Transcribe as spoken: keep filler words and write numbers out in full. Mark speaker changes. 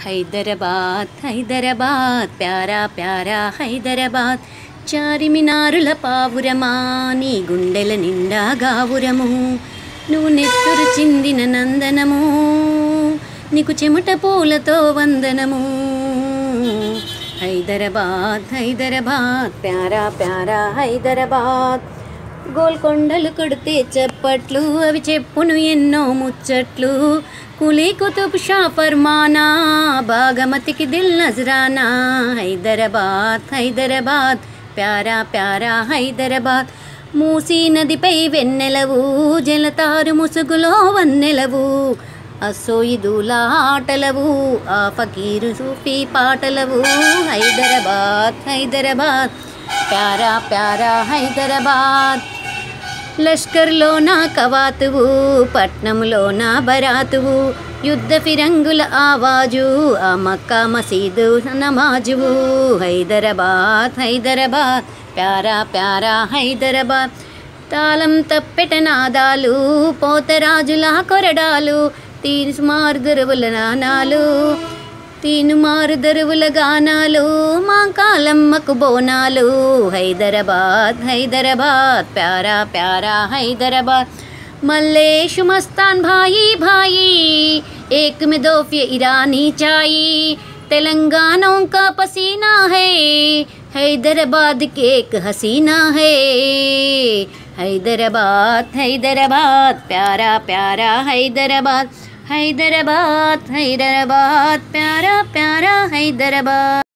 Speaker 1: హైదరాబాద్ హైదరాబాద్ ప్యారా ప్యారా హైదరాబాద్ చారిమినారుల పావురమా నీ గుండెల నిండా గావురము నువ్వు నెత్తురు చిందిన నందనము నీకు చెమట పూలతో వందనము హైదరాబాద్ హైదరాబాద్ ప్యారా ప్యారా హైదరాబాద్ గోల్కొండలు కొడితే చప్పట్లు అవి చెప్పును ఎన్నో ముచ్చట్లు కులీ కుతుబ్ షా ఫర్మానా బాగమతికి దిల్ నజరానా హైదరాబాద్ హైదరాబాద్ ప్యారా ప్యారా హైదరాబాద్ మూసీ నదిపై వెన్నెలవు జలతారు ముసుగులో వన్నెలవు అసోయిదుల ఆటలవు ఆ ఫకీరు సూఫీ పాటలవు హైదరాబాద్ హైదరాబాద్ ప్యారా ప్యారా హైదరాబాద్ లష్కర్లో నా కవాతువు పట్నంలో నా బరాతువు యుద్ధ ఫిరంగుల ఆవాజు ఆ మక్కా మసీదు నమాజువు హైదరాబాద్ హైదరాబాద్ ప్యారా ప్యారా హైదరాబాద్ తాళం తప్పెట నాదాలు పోతరాజుల కొరడాలు తీరు మారు దరువుల నానాలు తీను మారు దరువుల గానాలు మా కాలమ్మకు బోనాలు హైదరాబాద్ హైదరాబాద్ ప్యారా ప్యారా హైదరాబాద్ మల్లేషు మస్తాన్ భాయి భాయి एक में दो फिर ईरानी चाई तेलंगानों का पसीना है हैदराबाद के एक हसीना है हैदराबाद हैदराबाद प्यारा प्यारा हैदराबाद हैदराबाद हैदराबाद प्यारा प्यारा हैदराबाद।